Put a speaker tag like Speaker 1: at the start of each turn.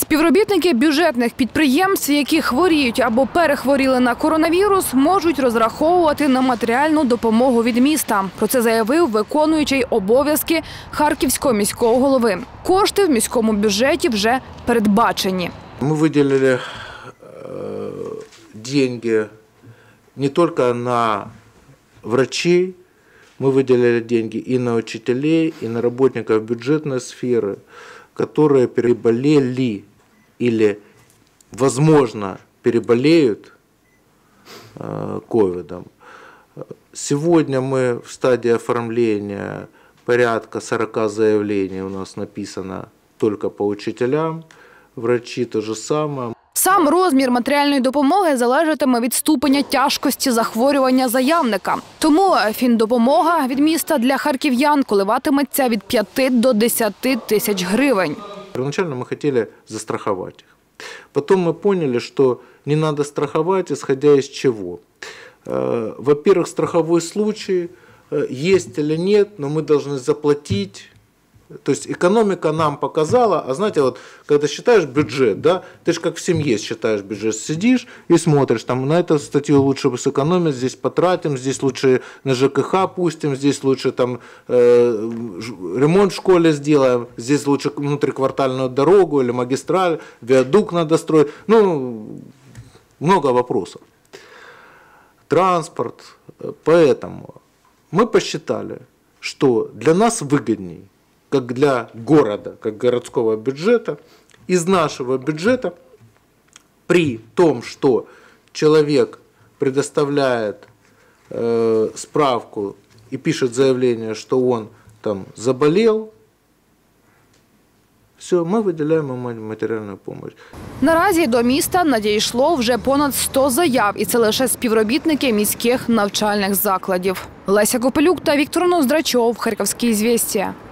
Speaker 1: Співробітники бюджетних підприємств, які хворіють або перехворіли на коронавірус, можуть розраховувати на матеріальну допомогу від міста. Про це заявив виконуючий обов'язки Харківського міського голови. Кошти в міському бюджеті вже передбачені.
Speaker 2: Ми виділили деньги не тільки на врачей, мы выделили деньги и на учителей, и на работников бюджетной сферы, которые переболели или, возможно, переболеют ковидом. Сегодня мы в стадии оформления порядка 40 заявлений у нас написано только по учителям, врачи то же самое.
Speaker 1: Сам розмір матеріальної допомоги залежатиме від ступеня тяжкості захворювання заявника. Тому фіндопомога від міста для харків'ян коливатиметься від 5 до 10 тисяч гривень.
Speaker 2: Первоначально мы хотели застраховать их. Потом мы поняли, что не надо страховать, исходя из чего. Во-первых, страховой случай есть или нет, но мы должны заплатить. То есть экономика нам показала, а знаете, вот когда считаешь бюджет, да, ты же как в семье считаешь бюджет, сидишь и смотришь, там на эту статью лучше бы сэкономить, здесь потратим, здесь лучше на ЖКХ пустим, здесь лучше там ремонт в школе сделаем, здесь лучше внутриквартальную дорогу или магистраль, виадук надо строить, ну, много вопросов. Транспорт, поэтому мы посчитали, что для нас выгодней, как для города, как городского бюджета, из нашего бюджета, при том, что человек предоставляет справку и пишет заявление, что он там заболел, все, ми виділяємо матеріальну допомогу.
Speaker 1: Наразі до міста надійшло вже понад 100 заяв, і це лише співробітники міських навчальних закладів. Леся Копелюк та Віктор Ноздрачов, Харківські звістя.